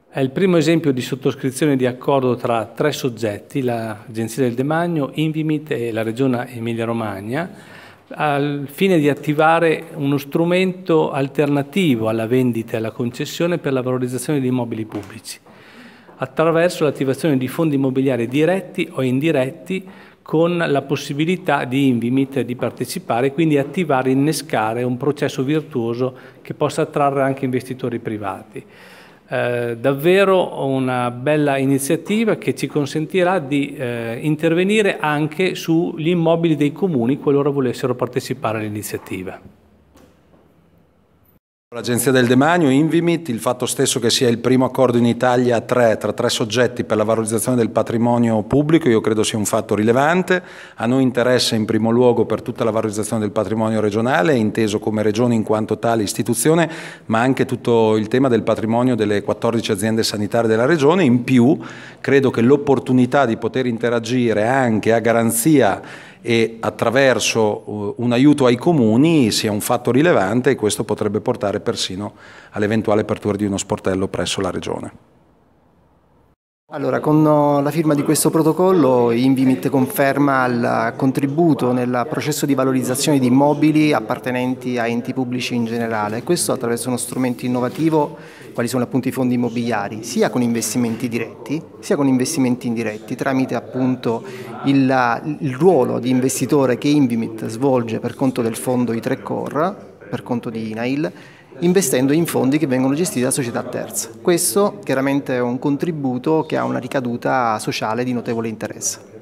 È il primo esempio di sottoscrizione di accordo tra tre soggetti, l'Agenzia del Demanio, Invimit e la Regione Emilia-Romagna, al fine di attivare uno strumento alternativo alla vendita e alla concessione per la valorizzazione di immobili pubblici, attraverso l'attivazione di fondi immobiliari diretti o indiretti con la possibilità di Invimit di partecipare e quindi attivare, innescare un processo virtuoso che possa attrarre anche investitori privati. Davvero una bella iniziativa che ci consentirà di intervenire anche sugli immobili dei comuni qualora volessero partecipare all'iniziativa. L'Agenzia del Demanio, Invimit, il fatto stesso che sia il primo accordo in Italia tra tre soggetti per la valorizzazione del patrimonio pubblico, io credo sia un fatto rilevante. A noi interessa in primo luogo per tutta la valorizzazione del patrimonio regionale, inteso come regione in quanto tale istituzione, ma anche tutto il tema del patrimonio delle 14 aziende sanitarie della regione. In più, credo che l'opportunità di poter interagire anche a garanzia e attraverso un aiuto ai comuni sia un fatto rilevante, e questo potrebbe portare persino all'eventuale apertura di uno sportello presso la Regione. Allora, con la firma di questo protocollo Invimit conferma il contributo nel processo di valorizzazione di immobili appartenenti a enti pubblici in generale, questo attraverso uno strumento innovativo quali sono appunto i fondi immobiliari, sia con investimenti diretti sia con investimenti indiretti, tramite appunto il ruolo di investitore che Invimit svolge per conto del fondo I3Core, per conto di INAIL, investendo in fondi che vengono gestiti da società terze. Questo chiaramente è un contributo che ha una ricaduta sociale di notevole interesse.